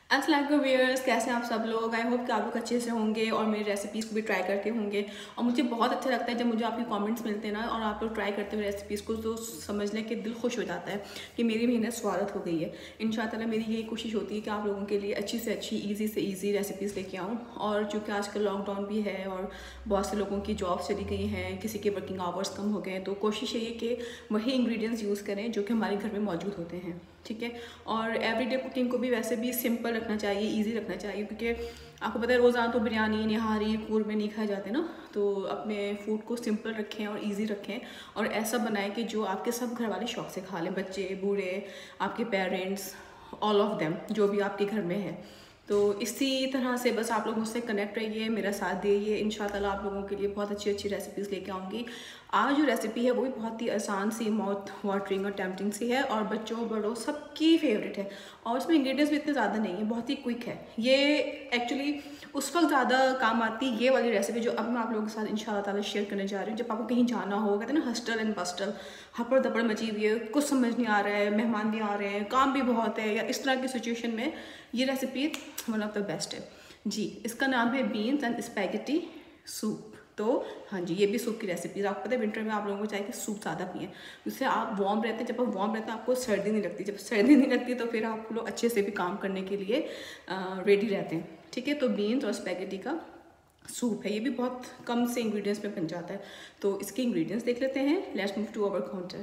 अस्सलाम वालेकुम व्यूअर्स, कैसे हैं आप सब लोग। आई होप कि आप लोग अच्छे से होंगे और मेरी रेसिपीज़ को भी ट्राई करते होंगे। और मुझे बहुत अच्छा लगता है जब मुझे आपके कमेंट्स मिलते हैं ना और आप लोग ट्राई करते हुए रेसिपीज़ को, तो समझ लें कि दिल खुश हो जाता है कि मेरी मेहनत स्वागत हो गई है। इंशाअल्लाह मेरी यही कोशिश होती है कि आप लोगों के लिए अच्छी से अच्छी, ईजी से ईजी रेसिपीज़ लेके आऊँ। और चूँकि आजकल लॉकडाउन भी है और बहुत से लोगों की जॉब चली गई हैं, किसी के वर्किंग आवर्स कम हो गए हैं, तो कोशिश ये कि वही इंग्रेडिएंट्स यूज़ करें जो कि हमारे घर में मौजूद होते हैं। ठीक है। और एवरीडे कुकिंग को भी वैसे भी सिंपल रखना चाहिए, इजी रखना चाहिए, क्योंकि आपको पता है रोज़ाना तो बिरयानी, निहारी, कूरमे नहीं खाए जाते ना। तो अपने फूड को सिंपल रखें और इजी रखें और ऐसा बनाएं कि जो आपके सब घर वाले शौक से खा लें, बच्चे, बूढ़े, आपके पेरेंट्स, ऑल ऑफ देम, जो भी आपके घर में है। तो इसी तरह से बस आप लोग मुझसे कनेक्ट रहिए, मेरा साथ दीजिए। इंशाल्लाह आप लोगों के लिए बहुत अच्छी अच्छी रेसिपीज़ लेके आऊँगी। आज जो रेसिपी है वो भी बहुत ही आसान सी, माउथ वाटरिंग और टेम्पटिंग सी है और बच्चों बड़ों सबकी फेवरेट है। और उसमें इंग्रेडिएंट्स भी इतने ज़्यादा नहीं है, बहुत ही क्विक है। ये एक्चुअली उस वक्त ज़्यादा काम आती है ये वाली रेसिपी जो अब मैं आप लोगों के साथ इंशाल्लाह ताला शेयर करने जा रही हूँ। जब आपको कहीं जाना हो, कहते हैं ना हस्टल एंड बस्टल, हपड़ दपड़ मची हुई है, कुछ समझ नहीं आ रहा है, मेहमान भी आ रहे हैं, काम भी बहुत है, या इस तरह की सिचुएशन में ये recipe one of the best है जी। इसका नाम है बीन्स एंड स्पैगेटी सूप। तो हाँ जी, ये भी सूप की रेसिपी है। आपको पता है विंटर में आप लोगों को चाहिए कि सूप ज़्यादा पिएं, उससे आप वार्म रहते हैं। जब आप वार्म रहते हैं आपको सर्दी नहीं लगती, जब सर्दी नहीं लगती तो फिर आप लोग अच्छे से भी काम करने के लिए रेडी रहते हैं। ठीक है। तो बीन्स और स्पैगेटी का सूप है, ये भी बहुत कम से इंग्रेडिएंट्स में बन जाता है। तो इसके इंग्रेडिएंट्स देख लेते हैं। Let's move to our counter.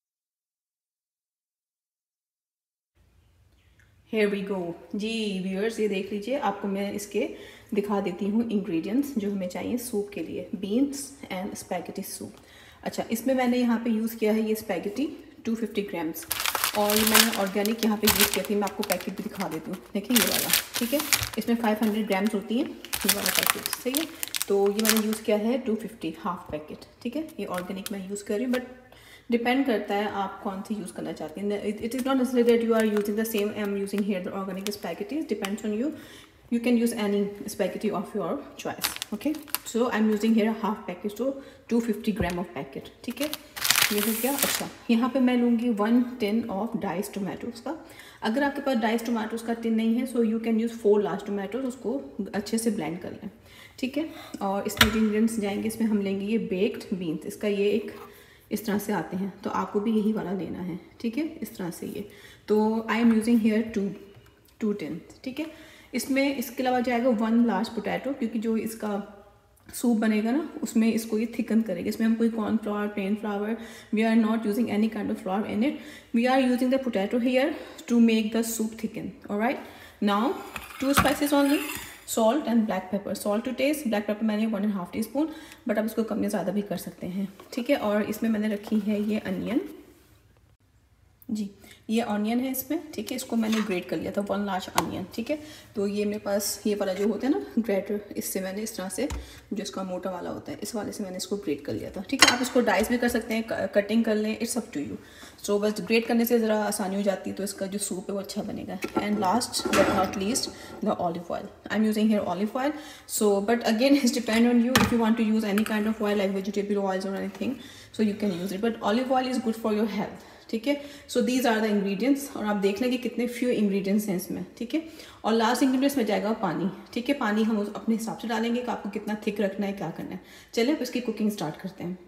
Here we go जी व्यूअर्स, ये देख लीजिए, आपको मैं इसके दिखा देती हूँ इंग्रेडिएंट्स जो हमें चाहिए सूप के लिए। Beans and spaghetti soup. अच्छा, इसमें मैंने यहाँ पे यूज़ किया है ये स्पैगेटी 250 ग्राम्स, और ये मैंने ऑर्गेनिक यहाँ पे यूज़ किया थी। मैं आपको पैकेट भी दिखा देती हूँ, देखिए ये वाला। ठीक है। इसमें 500 ग्राम्स होती है ये वाला पैकेट, सही है। तो ये मैंने यूज़ किया है 250, हाफ पैकेट। ठीक है। ये ऑर्गेनिक मैं यूज़ कर रही हूँ, बट डिपेंड करता है आप कौन सी यूज़ करना चाहते हैं। It is not necessary that you are using the same I am using here the organic spaghettis, depends on you. You can use any spaghetti of your choice. Okay, so I'm using here a half packet, so 250 gram of packet. ठीक है, ये हो गया। अच्छा, यहाँ पे मैं लूँगी 1 tin of diced tomatoes का। अगर आपके पास diced tomatoes का tin नहीं है, so you can use 4 large tomatoes, उसको अच्छे से blend कर लें। ठीक है। और इसमें जो ingredients जाएंगे, इसमें हम लेंगे ये baked beans, इसका ये एक इस तरह से आते हैं, तो आपको भी यही वाला लेना है। ठीक है, इस तरह से ये। तो I am using here 2 tin। ठीक है। इसमें इसके अलावा जाएगा 1 लार्ज पोटैटो, क्योंकि जो इसका सूप बनेगा ना उसमें इसको ये थिकन करेगा। इसमें हम कोई cornflour, plain flour, we are not using any kind of flour in it, we are using the potato here to make the soup thicken. Alright, now 2 spices only, salt and black pepper. Salt to taste, black pepper मैंने 1.5 teaspoon, but आप इसको कम या ज़्यादा भी कर सकते हैं। ठीक है। और इसमें मैंने रखी है ये अनियन जी, ये ऑनियन है इसमें। ठीक है। इसको मैंने ग्रेट कर लिया था, 1 लार्ज अनियन। ठीक है। तो ये मेरे पास ये वाला जो होता है ना ग्रेटर, इससे मैंने इस तरह से, जो इसका मोटा वाला होता है, इस वाले से मैंने इसको ग्रेट कर लिया था। ठीक है। आप इसको डाइस भी कर सकते हैं, कटिंग कर लें, it's up to you. So बस ग्रेट करने से ज़रा आसानी हो जाती है, तो इसका जो सूप है वो अच्छा बनेगा। And last but not least, the olive oil. I am using here olive oil. So but again it's depend on you, if you want to use any kind of oil like vegetable oils और anything, so you can use it, but olive oil is good for your health. ठीक है। So these are the ingredients, और आप देख लें कि कितने few ingredients हैं इसमें। ठीक है। और लास्ट इंग्रेडिएंट्स में जाएगा पानी। ठीक है। पानी हम अपने हिसाब से डालेंगे कि आपको कितना थिक रखना है, क्या करना है। चलिए अब इसकी कुकिंग स्टार्ट करते हैं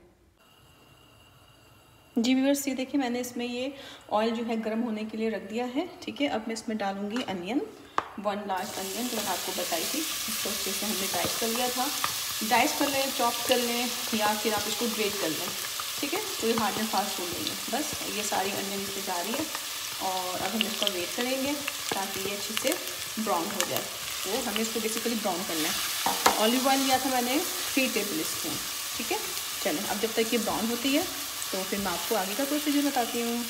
जी व्यूअर्स। ये देखिए, मैंने इसमें ये ऑयल जो है गर्म होने के लिए रख दिया है। ठीक है। अब मैं इसमें डालूंगी अनियन, 1 लार्ज अनियन जो मैंने आपको बताई थी, इसको अच्छे से हमने डाइस कर लिया था। डाइस कर लें, चॉप कर लें, या फिर आप इसको ग्रेट कर लें। ठीक है। कोई हार्ड एंड फास्ट नहीं है, बस ये सारी अनियन इसमें जा रही है। और अब हम इसका वेट करेंगे ताकि ये अच्छे से ब्राउन हो जाए। तो हमें इसको बेसिकली ब्राउन करना है। ऑलिव ऑयल लिया था मैंने 3 टेबल स्पून। ठीक है। चलें, अब जब तक ये ब्राउन होती है तो फिर मैं आपको आगे का प्रोसीजर बताती हूँ।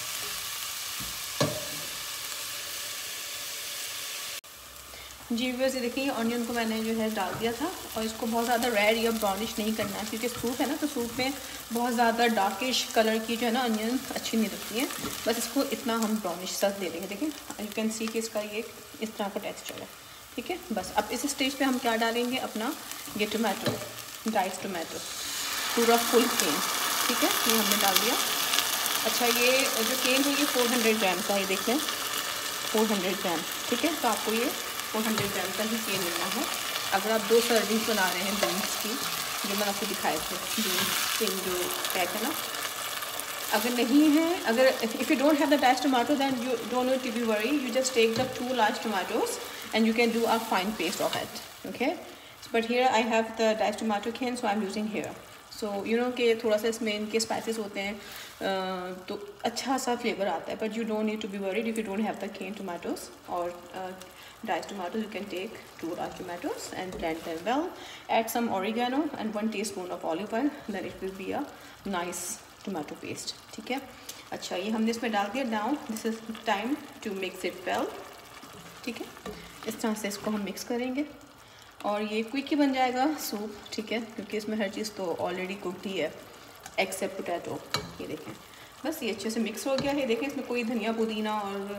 जी व्यूअर्स, ये देखिए, ऑनियन को मैंने जो है डाल दिया था, और इसको बहुत ज़्यादा रेड या ब्राउनिश नहीं करना है, क्योंकि सूप है ना, तो सूप में बहुत ज़्यादा डार्किश कलर की जो है ना अनियन अच्छी नहीं लगती है। बस इसको इतना हम ब्राउनिश सा दे देंगे। देखिए, यू कैन सी कि इसका ये इस तरह का टेक्सचर है। ठीक है। बस अब इस स्टेज पे हम क्या डालेंगे, अपना ये टोमेटो, डाइस्ड टोमेटो, पूरा फुल केन। ठीक है। ये हमने डाल दिया। अच्छा, ये जो केन है ये 400 ग्राम का है, देख लें। 400 ग्राम, ठीक है। तो आपको ये 400 ग्राम का ही केन लेना है। अगर आप 2 सर्विंग्स बना रहे हैं बीन्स की, जो मैंने आपको दिखाए थे बीन्स केन जो पैक है ना, अगर नहीं है, अगर if you don't have the diced tomato then you don't need to be worry, you just take the 2 large tomatoes and you can do a fine paste of it, okay? But here I have the diced tomato can, so I'm using here. So you know कि थोड़ा सा इसमें इनके spices होते हैं, तो अच्छा सा फ्लेवर आता है, but you don't need to be worried if you don't have the can tomatoes or diced tomatoes. You can take 2 large tomatoes and blend them well. Add some oregano and 1 teaspoon of olive oil, then it will be a nice tomato paste, ठीक है। अच्छा, ये हमने इसमें डाल दिया। Now this is time to mix it well, ठीक है। इस तरह से इसको हम मिक्स करेंगे और ये क्विक ही बन जाएगा सूप, ठीक है, क्योंकि इसमें हर चीज़ तो ऑलरेडी कुकड ही है एक्सेप्ट पोटैटो। ये देखें, बस ये अच्छे से मिक्स हो गया है। देखें, इसमें कोई धनिया पुदीना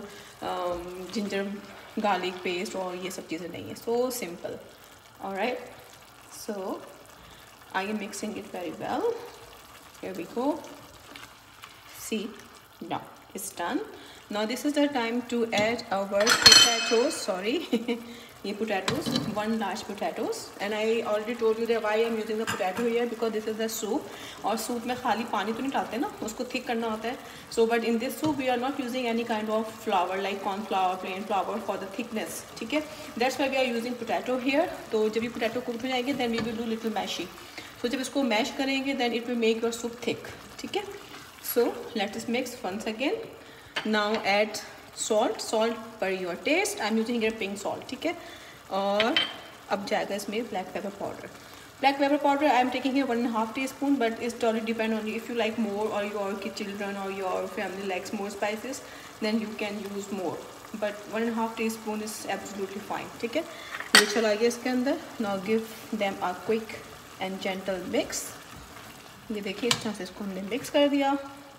और जिंजर गार्लिक पेस्ट और ये सब चीज़ें नहीं है। So simple. Alright, so I am mixing it very well. Here we go. See, now it's done. Now this is the time to add our potatoes. Sorry, ये potatoes, 1 large potatoes. And I already told you that why I'm using the potato here, because this is the soup. और soup में खाली पानी तो नहीं डालते ना, उसको thick करना होता है. So but in this soup we are not using any kind of flour like corn flour, plain flour for the thickness. ठीक है? That's why we are using potato here. तो जब ये potato cooked हो जाएंगे, then we will do little mashy. तो जब इसको मैश करेंगे then it will make your soup thick, ठीक है। So let us mix once again. Now add salt per your taste. I am using here pink salt, ठीक है। और अब जाएगा इसमें black pepper powder. Black pepper powder I am taking here 1.5 teaspoon, but it's totally depend on if you like more और your children और your family likes more spices, then you can use more, but 1.5 teaspoon is absolutely fine, ठीक है। ये चला गया इसके अंदर। Now give them a quick and gentle mix. ये देखिए, इस तरह से इसको हमने मिक्स कर दिया।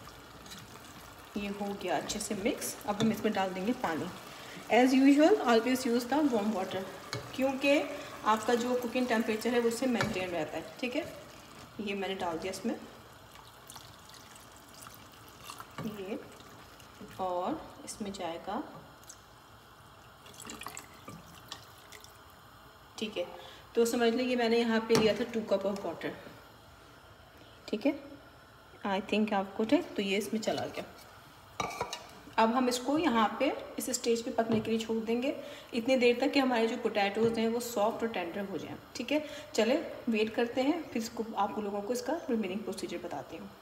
ये हो गया अच्छे से मिक्स। अब हम इसमें डाल देंगे पानी। As usual always use the warm water, क्योंकि आपका जो कुकिंग टेम्परेचर है वो उससे मेंटेन रहता है, ठीक है। ये मैंने डाल दिया इसमें ये, और इसमें जाएगा, ठीक है। तो समझ लीजिए मैंने यहाँ पे लिया था 2 cup ऑफ वाटर, ठीक है। आई थिंक आपको थे, तो ये इसमें चला गया। अब हम इसको यहाँ पे इस स्टेज पे पकने के लिए छोड़ देंगे इतनी देर तक कि हमारे जो पोटैटोज़ हैं वो सॉफ्ट और टेंडर हो जाएं, ठीक है। चले वेट करते हैं, फिर इसको आप लोगों को इसका रिमेनिंग प्रोसीजर बताती हूँ।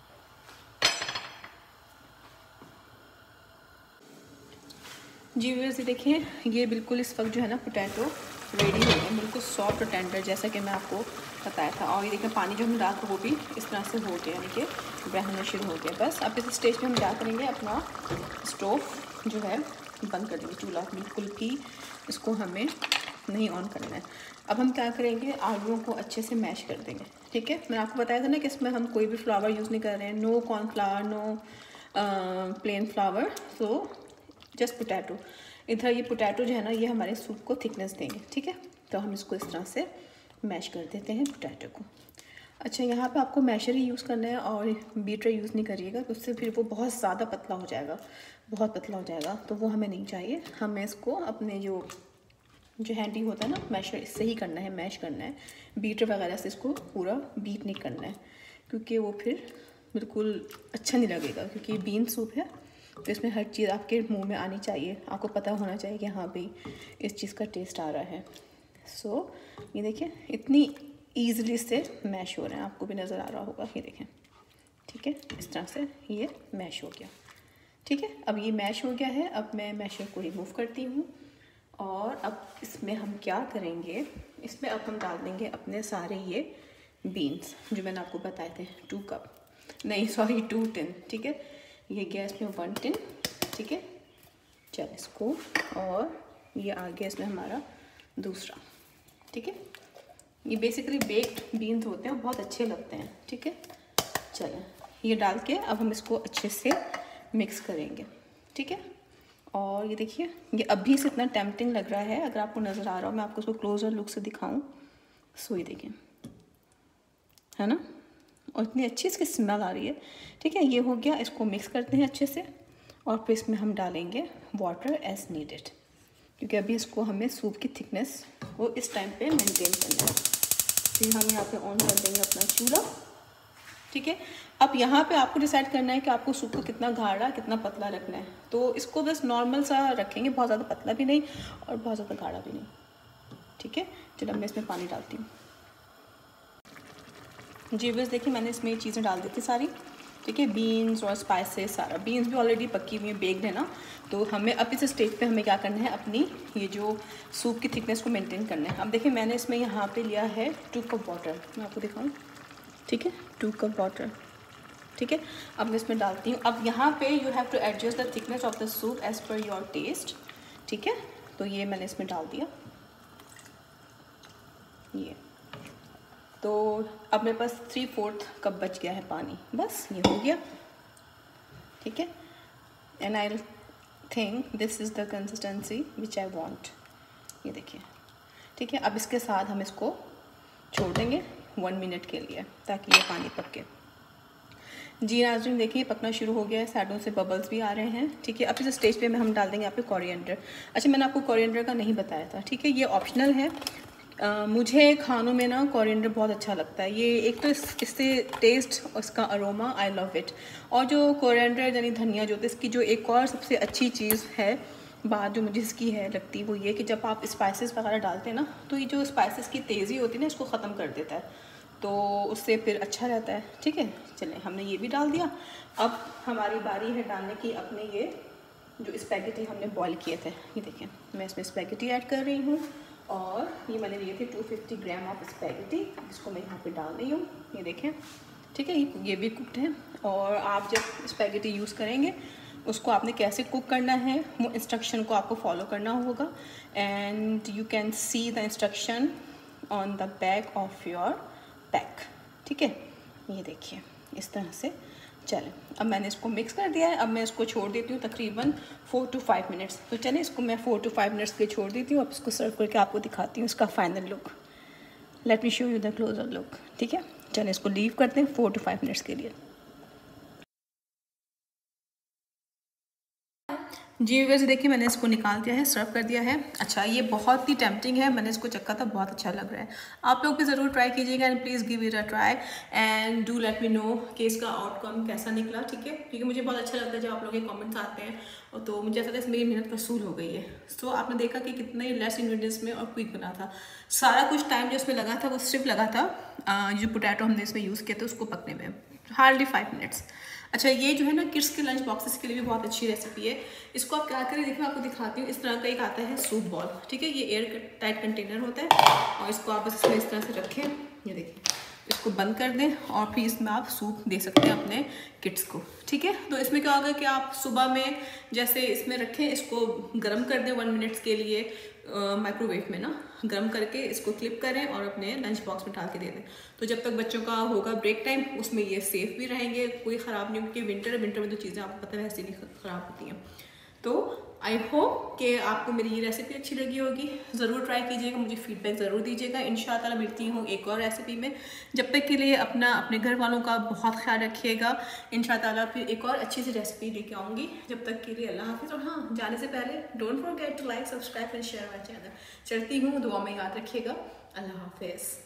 जी व्यूअर्स, ये देखिए, ये बिल्कुल इस वक्त जो है ना पोटैटो रेडी हो गए, बिल्कुल सॉफ्ट और टेंडर, जैसा कि मैं आपको बताया था। और ये देखिए पानी जो हम डाल था वो भी इस तरह से हो गया, यानी कि बहना शुरू हो गया। बस अब इस स्टेज पे हम क्या करेंगे, अपना स्टोव जो है बंद कर देंगे। चूल्हा बिल्कुल भी इसको हमें नहीं ऑन करना है। अब हम क्या करेंगे, आलूओं को अच्छे से मैश कर देंगे, ठीक है। मैंने आपको बताया था ना कि इसमें हम कोई भी फ्लावर यूज़ नहीं कर रहे हैं, no cornflour, no plain flour, so just potato. इधर ये पोटैटो जो है ना, ये हमारे सूप को थिकनेस देंगे, ठीक है। तो हम इसको इस तरह से मैश कर देते हैं पोटैटो को। अच्छा, यहाँ पे आपको मैशर ही यूज़ करना है और बीटर यूज़ नहीं करिएगा, तो उससे फिर वो बहुत ज़्यादा पतला हो जाएगा, बहुत पतला हो जाएगा, तो वो हमें नहीं चाहिए। हमें इसको अपने जो हैंडी होता है ना मैशर, इससे ही करना है, मैश करना है। बीटर वगैरह से इसको पूरा बीट नहीं करना है, क्योंकि वो फिर बिल्कुल अच्छा नहीं लगेगा, क्योंकि बीन सूप है तो इसमें हर चीज़ आपके मुंह में आनी चाहिए, आपको पता होना चाहिए कि हाँ भाई इस चीज़ का टेस्ट आ रहा है। सो ये देखिए, इतनी ईज़िली से मैश हो रहे हैं, आपको भी नज़र आ रहा होगा, ये देखें, ठीक है। इस तरह से ये मैश हो गया, ठीक है। अब ये मैश हो गया है, अब मैं मैशर को रिमूव करती हूँ। और अब इसमें हम क्या करेंगे, इसमें अब हम डाल देंगे अपने सारे ये बीन्स जो मैंने आपको बताए थे, 2 cup, नहीं सॉरी 2 tin, ठीक है। ये गैस में 1 tin, ठीक है। चल इसको, और ये आ गया इसमें हमारा दूसरा, ठीक है। ये बेसिकली बेक्ड बीन्स होते हैं, बहुत अच्छे लगते हैं, ठीक है। चलें, ये डाल के अब हम इसको अच्छे से मिक्स करेंगे, ठीक है। और ये देखिए, ये अभी से इतना टेम्पटिंग लग रहा है, अगर आपको नज़र आ रहा हो, मैं आपको इसको क्लोजर लुक से दिखाऊं। सो ये देखिए, है ना, और इतनी अच्छी इसकी स्मेल आ रही है, ठीक है। ये हो गया, इसको मिक्स करते हैं अच्छे से। और फिर इसमें हम डालेंगे वाटर एज नीडेड, क्योंकि अभी इसको हमें सूप की थिकनेस वो इस टाइम पे मेंटेन करना है। फिर हम यहाँ पे ऑन कर देंगे अपना चूल्हा, ठीक है। अब यहाँ पे आपको डिसाइड करना है कि आपको सूप को कितना गाढ़ा कितना पतला रखना है। तो इसको बस नॉर्मल सा रखेंगे, बहुत ज़्यादा पतला भी नहीं और बहुत ज़्यादा गाढ़ा भी नहीं, ठीक है। चलो मैं इसमें पानी डालती हूँ। जी बस देखिए मैंने इसमें ये चीज़ें डाल दी थी सारी, ठीक है। बीन्स और स्पाइसेस सारा, बीन्स भी ऑलरेडी पकी हुई है, बेक्ड है ना। तो हमें अब इस स्टेज पे हमें क्या करना है, अपनी ये जो सूप की थिकनेस को मेंटेन करना है। अब देखिए मैंने इसमें यहाँ पे लिया है 2 कप वाटर, मैं आपको दिखाऊँ, ठीक है। 2 कप वाटर, ठीक है। अब मैं इसमें डालती हूँ। अब यहाँ पे you have to adjust the thickness of the soup as per your taste, ठीक है। तो ये मैंने इसमें डाल दिया, ये। तो अब मेरे पास 3/4 कप बच गया है पानी, बस ये हो गया, ठीक है। And I think this is the consistency which I want, ये देखिए, ठीक है। अब इसके साथ हम इसको छोड़ देंगे 1 मिनट के लिए ताकि ये पानी पके। जी नाज़रीन देखिए पकना शुरू हो गया है, साइडों से बबल्स भी आ रहे हैं, ठीक है। अब इस स्टेज पे हम डाल देंगे यहाँ पे कोरिएंडर। अच्छा मैंने आपको कोरिएंडर का नहीं बताया था, ठीक है, ये ऑप्शनल है। मुझे खानों में ना कोरिएंडर बहुत अच्छा लगता है। ये एक तो इससे टेस्ट, इसका अरोमा, आई लव इट। और जो कोरिएंडर यानी धनिया जो होता है, इसकी जो एक और सबसे अच्छी चीज़ है, बात जो मुझे इसकी है लगती वो ये कि जब आप स्पाइसेस वगैरह डालते हैं ना, तो ये जो स्पाइसेस की तेज़ी होती है ना, इसको ख़त्म कर देता है, तो उससे फिर अच्छा रहता है, ठीक है। चलें हमने ये भी डाल दिया। अब हमारी बारी है डालने की अपने ये जो स्पैगेटी हमने बॉईल किए थे, ये देखें मैं इसमें स्पैगेटी ऐड कर रही हूँ। और ये मैंने लिए थे 250 ग्राम ऑफ स्पैगेटी, इसको मैं यहाँ पे डाल रही हूँ, ये देखें, ठीक है। ये भी कुकड है। और आप जब स्पैगेटी यूज़ करेंगे उसको आपने कैसे कुक करना है वो इंस्ट्रक्शन को आपको फॉलो करना होगा। And you can see the instruction on the back of your pack, ठीक है। ये देखिए इस तरह से। चलें अब मैंने इसको मिक्स कर दिया है, अब मैं इसको छोड़ देती हूँ तकरीबन 4 to 5 मिनट्स। तो चलें इसको मैं 4 to 5 मिनट्स के लिए छोड़ देती हूँ। अब इसको सर्व करके आपको दिखाती हूँ इसका final look. Let me show you the closer look, ठीक है। चलें इसको लीव करते हैं 4 to 5 मिनट्स के लिए। जी वैसे देखिए मैंने इसको निकाल दिया है, सर्व कर दिया है। अच्छा ये बहुत ही टेम्पटिंग है, मैंने इसको चखा था, बहुत अच्छा लग रहा है। आप लोग भी ज़रूर ट्राई कीजिएगा and please give it a try and do let me know कि इसका आउटकम कैसा निकला, ठीक है। क्योंकि मुझे बहुत अच्छा लगता है जब आप लोग के कमेंट्स आते हैं, और तो मुझे ऐसा लगता है मेरी मेहनत वसूल हो गई है। सो आपने देखा कि कितने लेस इंग्रेडिएंट्स में और क्विक बना था। सारा कुछ टाइम जो इसमें लगा था वो सिर्फ लगा था जो पोटैटो हमने इसमें यूज़ किया था उसको पकने में, हार्डली 5 मिनट्स। अच्छा ये जो है ना किड्स के लंच बॉक्सेस के लिए भी बहुत अच्छी रेसिपी है। इसको आप क्या करें, देखिए मैं आपको दिखाती हूँ। इस तरह का एक आता है सूप बॉल, ठीक है। ये एयर टाइट कंटेनर होता है और इसको आप बस इसमें इस तरह से रखें, ये देखिए, इसको बंद कर दें और फिर इसमें आप सूप दे सकते हैं अपने किड्स को, ठीक है। तो इसमें क्या होगा कि आप सुबह में जैसे इसमें रखें, इसको गर्म कर दें 1 मिनट के लिए माइक्रोवेव में ना, गर्म करके इसको क्लिप करें और अपने लंच बॉक्स में डाल के दे दें। तो जब तक बच्चों का होगा ब्रेक टाइम उसमें ये सेफ़ भी रहेंगे, कोई ख़राब नहीं, क्योंकि विंटर में तो चीज़ें आपको पता है वैसे नहीं ख़राब होती हैं। तो आई होप कि आपको मेरी ये रेसिपी अच्छी लगी होगी। ज़रूर ट्राई कीजिएगा, मुझे फीडबैक ज़रूर दीजिएगा। इंशाल्लाह मिलती हूँ एक और रेसिपी में। जब तक के लिए अपने घर वालों का बहुत ख्याल रखिएगा। इंशाल्लाह फिर एक और अच्छी सी रेसिपी लेके आऊँगी। जब तक के लिए अल्लाह हाफिज़। और हाँ, जाने से पहले don't forget to like, subscribe and share my channel. चलती हूँ, दुआ में याद रखिएगा। अल्लाह हाफिज़।